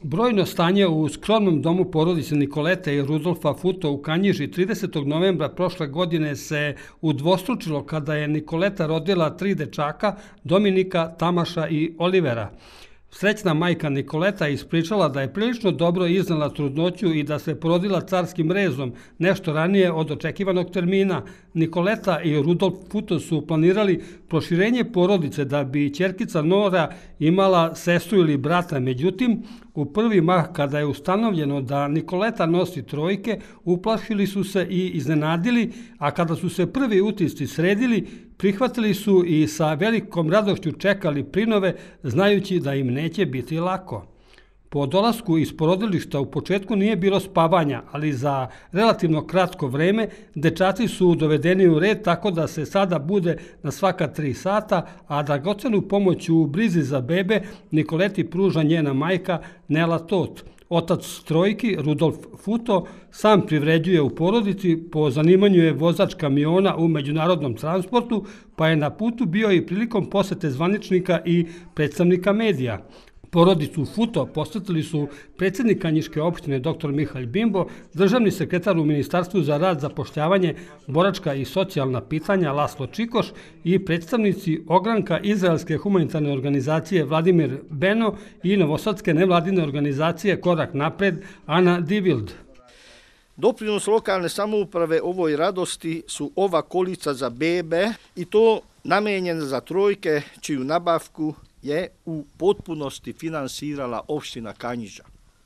Brojno stanje u skromnom domu porodice Nikolete i Rudolfa Futo u Kanjiži 30. novembra prošle godine se udvostručilo kada je Nikoleta rodila 3 dečaka, Dominika, Tamaša i Olivera. Srećna majka Nikoleta je ispričala da je prilično dobro iznala trudnoću i da se porodila carskim rezom nešto ranije od očekivanog termina. Nikoleta i Rudolf Futo su planirali proširenje porodice da bi ćerkica Nora imala sestru ili brata. Međutim, u prvi mah kada je ustanovljeno da Nikoleta nosi trojke, uplašili su se i iznenadili, a kada su se prvi utisci sredili, prihvatili su i sa velikom radošću čekali prinove, znajući da im neće biti lako. Po dolasku iz porodilišta u početku nije bilo spavanja, ali za relativno kratko vreme dečaci su dovedeni u red tako da se sada bude na svaka 3 sata, a dragocenu pomoć u brizi za bebe Nikoleti pruža njena majka Nela Tot. Otac trojki, Rudolf Futo, sam privređuje u porodici, po zanimanju je vozač kamiona u međunarodnom transportu, pa je na putu bio i prilikom posete zvaničnika i predstavnika medija. Porodicu Futo posetili su predsjednik Kanjiške opštine dr. Mihalj Bimbo, državni sekretar u Ministarstvu za rad, zapošljavanje, boračka i socijalna pitanja Laslo Čikoš i predstavnici ogranka Izraelske humanitarne organizacije Vladimir Beno i novosadske nevladine organizacije Korak napred Ana Divild. Doprinos lokalne samouprave ovoj radosti su ova kolica za bebe i to namenjena za trojke čiju nabavku je u potpunosti finansirala opština Kanjiža.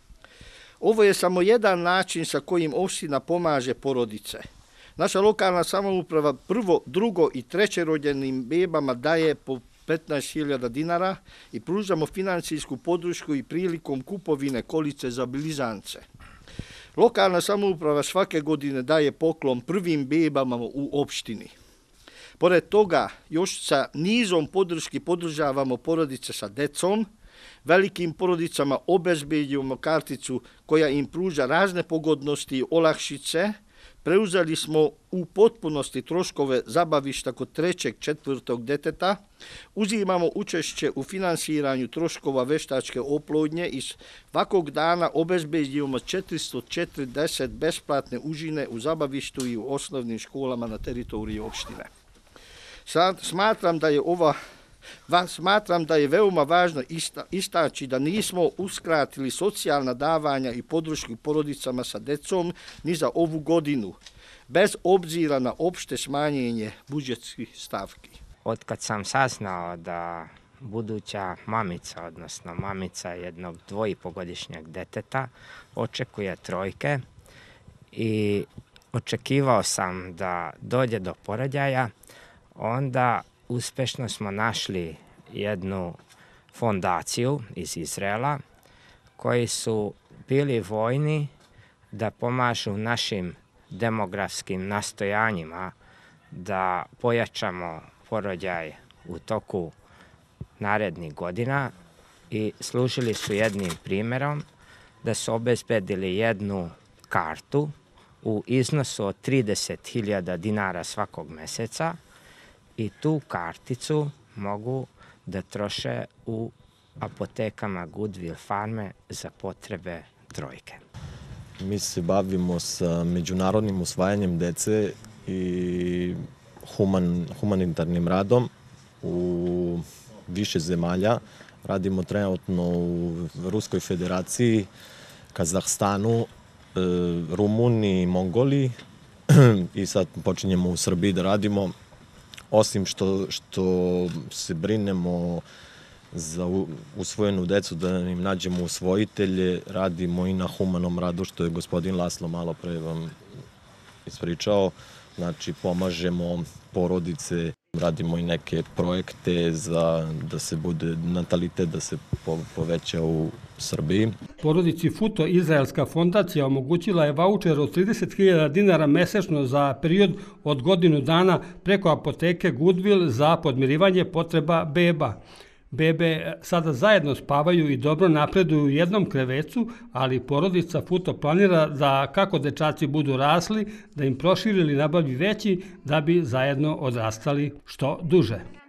Ovo je samo jedan način sa kojim opština pomaže porodice. Naša lokalna samouprava prvo, drugo i trećerođenim bebama daje po 15.000 dinara i pružamo financijsku podršku i prilikom kupovine kolice za blizance. Lokalna samouprava svake godine daje poklon prvim bebama u opštini. Pored toga, još sa nizom podrški podržavamo porodice sa decom, velikim porodicama obezbeđujemo karticu koja im pruža razne pogodnosti i olakšice. Preuzeli smo u potpunosti troškove zabavišta kod 3. 4. deteta, uzimamo učešće u finansiranju troškova veštačke oplodnje i svakog dana obezbeđujemo 440 besplatne užine u zabavištu i u osnovnim školama na teritoriji opštine. Smatram da je veoma važno istaći da nismo uskratili socijalna davanja i podršku porodicama sa decom ni za ovu godinu, bez obzira na opšte smanjenje budžetskih stavki. Otkad sam saznao da buduća mamica, odnosno mamica jednog 2,5-godišnjeg deteta, očekuje trojke i očekivao sam da dođe do porođaja, onda uspešno smo našli jednu fondaciju iz Izraela koji su bili voljni da pomažu našim demografskim nastojanjima da pojačamo porođaj u toku narednih godina i služili su jednim primjerom da su obezbedili jednu kartu u iznosu od 30.000 dinara svakog meseca i tu karticu mogu da troše u apotekama Goodwill farme za potrebe trojke. Mi se bavimo sa međunarodnim usvajanjem dece i humanitarnim radom u više zemalja. Radimo trenutno u Ruskoj federaciji, Kazahstanu, Rumuniji, Mongoliji i sad počinjemo u Srbiji da radimo. Osim što se brinemo za usvojenu decu, da im nađemo usvojitelje, radimo i na humanom radu, što je gospodin Laslo malo pre vam ispričao. Znači, pomažemo porodice, radimo i neke projekte da se bude natalitet, da se poveća u Srbiji. Porodici Futo Izraelska fondacija omogućila je vaučer od 30.000 dinara mesečno za period od godinu dana preko apoteke Goodwill za podmirivanje potreba beba. Bebe sada zajedno spavaju i dobro napreduju u jednom krevecu, ali porodica Futo planira da kako dečaci budu rasli, da im proširi ili nabavi veći da bi zajedno odrastali što duže.